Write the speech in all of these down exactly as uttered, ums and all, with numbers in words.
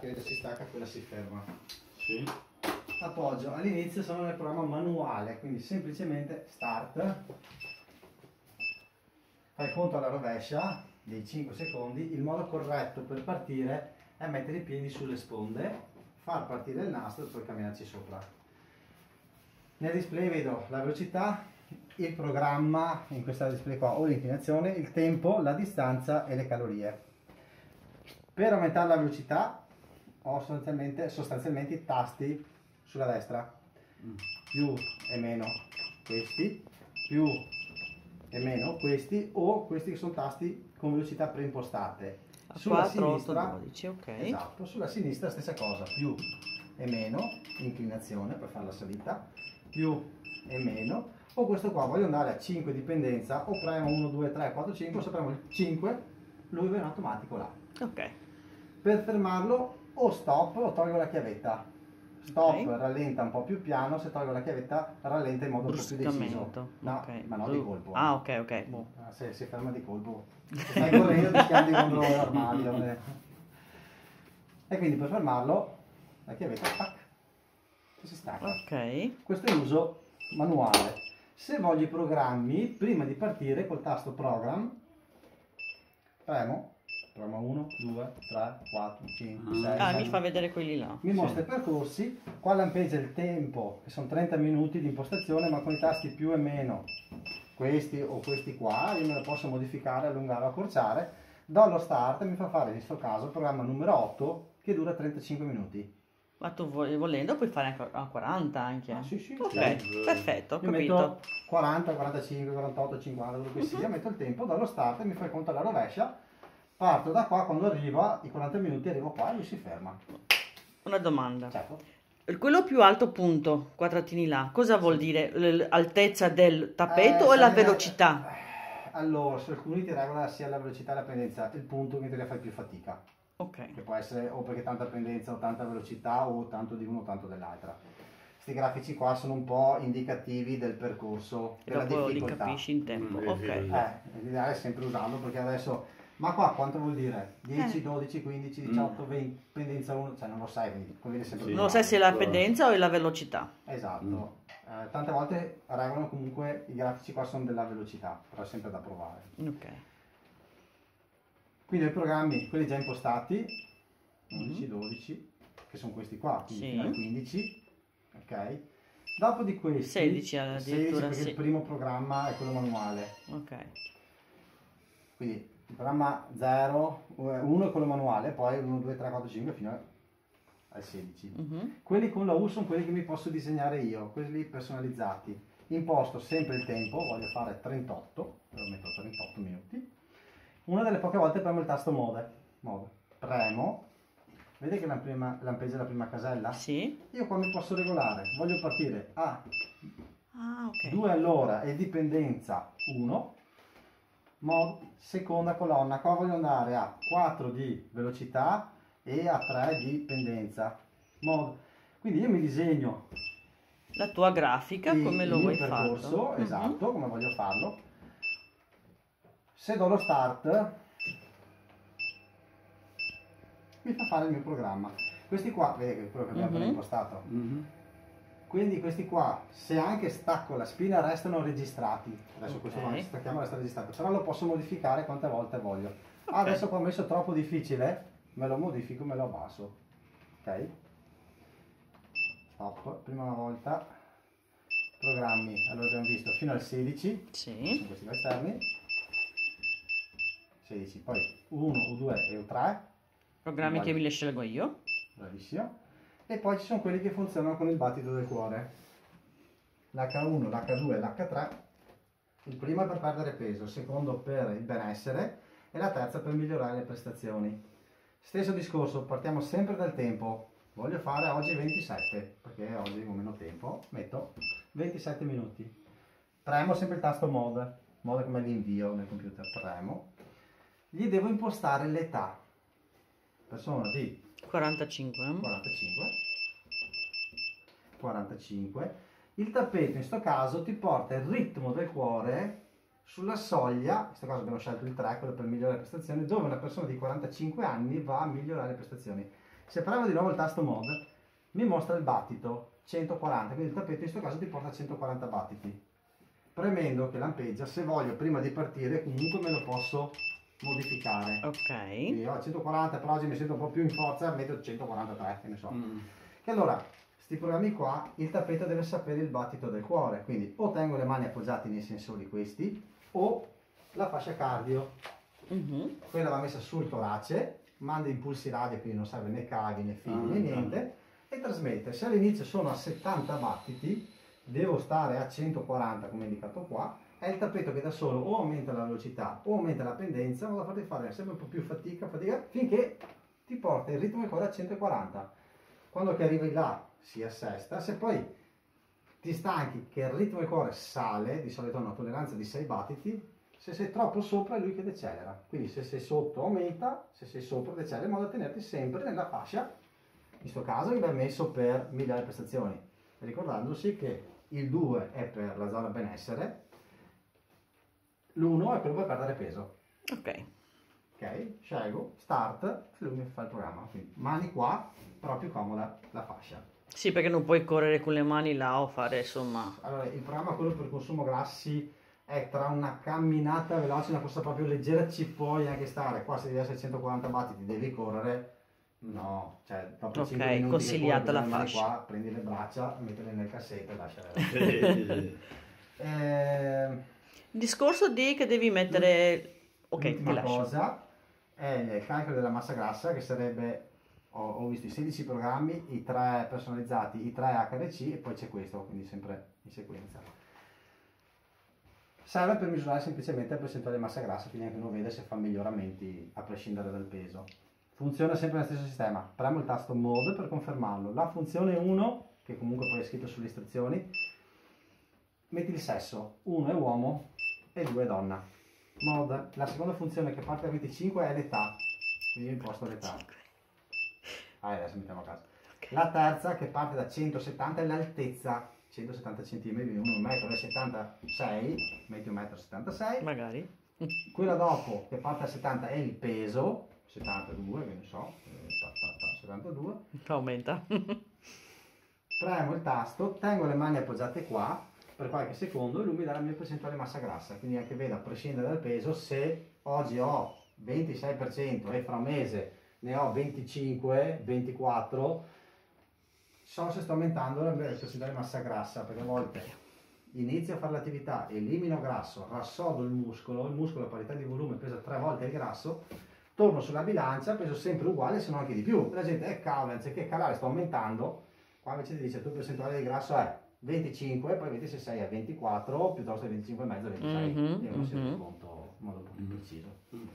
Quella si stacca, quella si ferma. Sì. Appoggio. All'inizio sono nel programma manuale, quindi semplicemente start. Fai conto alla rovescia dei cinque secondi. Il modo corretto per partire è mettere i piedi sulle sponde, far partire il nastro e poi camminarci sopra. Nel display vedo la velocità, il programma, in questa display qua, o l'inclinazione, il tempo, la distanza e le calorie. Per aumentare la velocità ho sostanzialmente, sostanzialmente i tasti sulla destra, più e meno questi, più e meno questi, o questi che sono tasti con velocità preimpostate. Sulla quattro, sinistra, otto, dodici, ok. esatto, sulla sinistra stessa cosa, più e meno, inclinazione per fare la salita, più e meno, o questo qua, voglio andare a cinque dipendenza, o premo uno, due, tre, quattro, cinque, se premo il cinque, lui va in automatico là. Ok. Per fermarlo o stop o tolgo la chiavetta. Stop, Ok. rallenta un po' più piano, se tolgo la chiavetta rallenta in modo un po' più deciso. No, Ok. ma non di colpo. Ah, ok, ok. Boh. Ah, se si ferma di colpo. Se stai correndo ti schianti contro l'armadio. eh. E quindi per fermarlo la chiavetta tac, si stacca. Ok. Questo è l'uso manuale. Se voglio i programmi, prima di partire col tasto program, premo, premo uno, due, tre, quattro, cinque, sei, Ah, sette. mi fa vedere quelli là. Mi mostra i percorsi, qua lampeggia il tempo, che sono trenta minuti di impostazione, ma con i tasti più e meno, questi o questi qua, io me lo posso modificare, allungare o accorciare. Do lo start e mi fa fare in questo caso il programma numero otto, che dura trentacinque minuti. Ma tu vo- volendo puoi fare anche a quaranta anche. Ah, sì, sì, Ok, sì. perfetto, ho Io capito. metto quaranta, quarantacinque, quarantotto, cinquanta, quello che sia, metto il tempo, do lo start e mi fa il conto alla rovescia, parto da qua, quando arriva i quaranta minuti arrivo qua e lui si ferma. Una domanda. Certo. Quello più alto punto, quadratini là, cosa vuol dire? L'altezza del tappeto Eh, o la salire- velocità? Allora, su alcuni ti regola sia la velocità che la pendenza, il punto che in teoria fai più fatica, Ok. che può essere o perché tanta pendenza o tanta velocità o tanto di uno o tanto dell'altra. Questi grafici qua sono un po' indicativi del percorso, E della dopo li difficoltà. capisci in tempo. Mm, Ok. Eh, l'ideale è sempre usarlo perché adesso, ma qua quanto vuol dire? dieci, Eh. dodici, quindici, diciotto, venti, pendenza uno, cioè non lo sai, quindi conviene sempre Sì. Non usarlo. sai se è la pendenza o è la velocità. Esatto. Mm. Eh, tante volte regolano comunque, i grafici qua sono della velocità, però è sempre da provare. Ok. Quindi ho i programmi, quelli già impostati, undici, Mhm. dodici, che sono questi qua, quindi Sì. fino al quindici, ok? Dopo di questi, sedici addirittura, perché sì. il primo programma è quello manuale, Ok. quindi il programma zero, uno è quello manuale, poi uno, due, tre, quattro, cinque fino al sedici. Mhm. Quelli con la U sono quelli che mi posso disegnare io, quelli personalizzati. Imposto sempre il tempo, voglio fare trentotto, lo metto a trentotto minuti. Una delle poche volte premo il tasto mode, mode. Premo, vedi che lampe- lampeggia la prima casella? Sì. Io qua mi posso regolare, voglio partire a Ah, ok. due all'ora e dipendenza uno, mod, seconda colonna, qua voglio andare a quattro di velocità e a tre di pendenza, mod. Quindi io mi disegno La tua grafica, il, come lo il vuoi mio percorso, fatto? Mhm. esatto, come voglio farlo. Se do lo start mi fa fare il mio programma. Questi qua, vedete che è quello che abbiamo appena Mhm. impostato. Mhm. Quindi questi qua, se anche stacco la spina, restano registrati. Adesso questo Ok. qua, se stacchiamo resta registrato, però lo posso modificare quante volte voglio. Ok. Adesso qua ho messo troppo difficile, me lo modifico, me lo abbasso. Ok? Stop, prima volta. Programmi, allora abbiamo visto fino al sedici, Sì. sono questi qua esterni. sedici, poi uno, U due e U tre. Programmi Uguali. che me li scelgo io. Bravissimo. E poi ci sono quelli che funzionano con il battito del cuore. L'H uno, l'H due e l'H tre. Il primo è per perdere peso, il secondo per il benessere e la terza per migliorare le prestazioni. Stesso discorso, partiamo sempre dal tempo. Voglio fare oggi ventisette, perché oggi ho meno tempo. Metto ventisette minuti. Premo sempre il tasto mode, mode come l'invio nel computer. Premo. Gli devo impostare l'età. Persona di quarantacinque. quarantacinque. quarantacinque. Il tappeto in questo caso ti porta il ritmo del cuore sulla soglia, in questo caso abbiamo scelto il tre, quello per migliorare le prestazioni, dove una persona di quarantacinque anni va a migliorare le prestazioni. Se premo di nuovo il tasto mod, mi mostra il battito centoquaranta, quindi il tappeto in questo caso ti porta a centoquaranta battiti. Premendo che lampeggia, se voglio prima di partire comunque me lo posso modificare. Ok. Quindi ho centoquaranta, però oggi mi sento un po' più in forza, metto centoquarantatré, che ne so. Mm. E allora, questi programmi qua, il tappeto deve sapere il battito del cuore, quindi o tengo le mani appoggiate nei sensori questi, o la fascia cardio. Mhm. Quella va messa sul torace, manda impulsi radio, quindi non serve né cavi né fili Ah, né niente, e trasmette. Se all'inizio sono a settanta battiti, devo stare a centoquaranta come indicato qua, è il tappeto che da solo o aumenta la velocità o aumenta la pendenza, o da farti fare sempre un po' più fatica, fatica, finché ti porta il ritmo del cuore a centoquaranta. Quando che arrivi là si assesta, se poi ti stanchi che il ritmo del cuore sale, di solito ha una tolleranza di sei battiti, se sei troppo sopra è lui che decelera, quindi se sei sotto aumenta, se sei sopra decelera, in modo da tenerti sempre nella fascia, in questo caso che abbiamo messo per migliori prestazioni, ricordandosi che il due è per la zona benessere, l'uno è quello per perdere peso. Ok. Ok, scelgo, start, e lui mi fa il programma, quindi mani qua, però più comoda la fascia. Sì, perché non puoi correre con le mani là o fare, insomma... Allora, il programma, quello per consumo grassi, è tra una camminata veloce e una corsa proprio leggera, ci puoi anche stare. Qua se devi essere centoquaranta battiti devi correre, no, cioè dopo Ok, cinque minuti consigliata che corri, la prendi le mani fascia. qua, prendi le braccia, mettile nel cassetto e lasciale. Sì, eh, Il discorso di che devi mettere... Ok, ti L'ultima lascio. cosa è il calcolo della massa grassa, che sarebbe, ho, ho visto i sedici programmi, i tre personalizzati, i tre H R C e poi c'è questo, quindi sempre in sequenza. Serve per misurare semplicemente la percentuale di massa grassa, quindi anche uno vede se fa miglioramenti a prescindere dal peso. Funziona sempre nello stesso sistema, premo il tasto mode per confermarlo. La funzione uno, che comunque poi è scritto sulle istruzioni, metti il sesso, uno è uomo e due è donna. Mode, la seconda funzione che parte da venticinque è l'età, quindi io imposto l'età. Ah, adesso mettiamo a caso. La terza che parte da centosettanta è l'altezza, centosettanta centimetri, quindi uno è uno virgola settantasei, metti un metro e settantasei. Magari. Quella dopo che parte da settanta è il peso, settantadue, che ne so, eh, ta, ta, ta, settantadue. Aumenta. Premo il tasto, tengo le mani appoggiate qua per qualche secondo e lui mi dà la mia percentuale di massa grassa, quindi anche vedo a prescindere dal peso se oggi ho ventisei per cento e fra un mese ne ho venticinque, ventiquattro, so se sto aumentando la mia percentuale di massa grassa, perché a volte inizio a fare l'attività, elimino grasso, rassodo il muscolo, il muscolo a parità di volume pesa tre volte il grasso, torno sulla bilancia, peso sempre uguale, se non anche di più. La gente, eh cavolo, anziché calare sto aumentando, qua invece ti dice tu percentuale di grasso è venticinque, poi vedi se sei a ventiquattro, piuttosto che venticinque e mezzo, ventisei, Mhm, e uno si rende mhm. conto in modo un po' più preciso.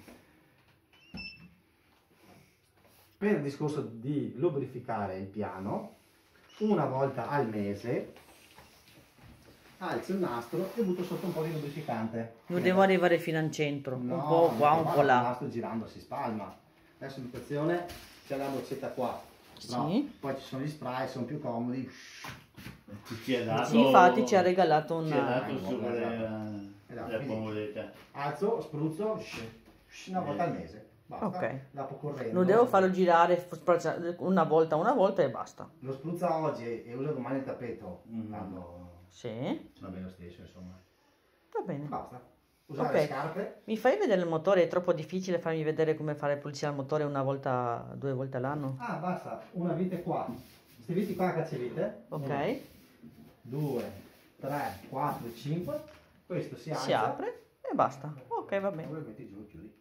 Per il discorso di lubrificare il piano, una volta al mese alzo il nastro e butto sotto un po' di lubrificante. Non devo arrivare fino al centro, No, un po' qua, un ma po' Il là. nastro girando si spalma. Adesso in educazione c'è la boccetta qua. No, Sì. poi ci sono gli spray, sono più comodi. Ci ha dato, Sì, infatti ci ha regalato ci ha una... dato su Esatto. le, Esatto, le quindi- comodità. Alzo, spruzzo, una volta al mese. Basta. Ok. Dopo correndo. Non devo farlo girare f- una volta, una volta e basta. Lo spruzza oggi e usa domani il tappeto. Mm. Quando Sì, va bene lo stesso, insomma. va bene. Basta. Usare Ok. le scarpe. Mi fai vedere il motore? È troppo difficile farmi vedere come fare pulizia al motore una volta, due volte all'anno? Ah, basta. Una vite qua. Queste viti qua a cacciavite. Ok, due, tre, quattro, cinque. Questo si alza. si apre e basta. Ok, va bene. Poi lo metti giù, chiudi.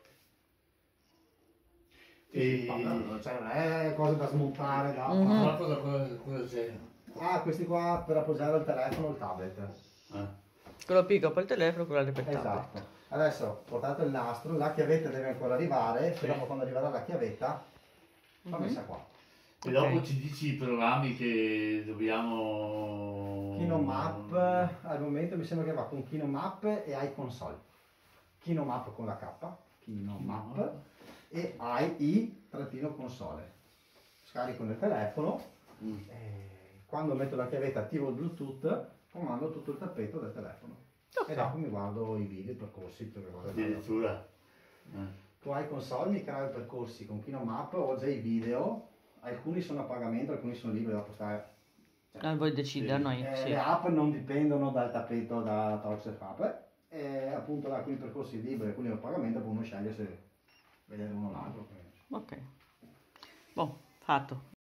E- Ma, cioè, non è cosa da smontare, da... Mhm. Ma cosa, cosa, cosa c'è? Ah, questi qua per appoggiare il telefono o il tablet. Ah. Quello piccolo per il telefono, quello per il tablet. Esatto. Adesso ho portato il nastro, la chiavetta deve ancora arrivare, se Sì. dopo quando arriverà la chiavetta va Mhm. messa qua. E dopo Ok. ci dici i programmi che dobbiamo... KinoMap, al momento mi sembra che va con KinoMap e iConsole. KinoMap con la K, KinoMap, e I I trattino console. Scarico nel telefono, Mm. e quando metto la chiavetta attivo il Bluetooth, comando tutto il tappeto del telefono. Ok. E dopo mi guardo i video, i percorsi, tutte le cose. Addirittura. Eh. Tu hai console, mi creo i percorsi con KinoMap, ho già i video alcuni sono a pagamento, alcuni sono liberi, dopo sta... Eh, voi decidere Sì. noi, Eh, sì. Le app non dipendono dal tappeto da Torx App, e appunto da alcuni percorsi liberi, alcuni a pagamento, poi uno sceglie se vedere uno o l'altro. Ok. Boh, fatto.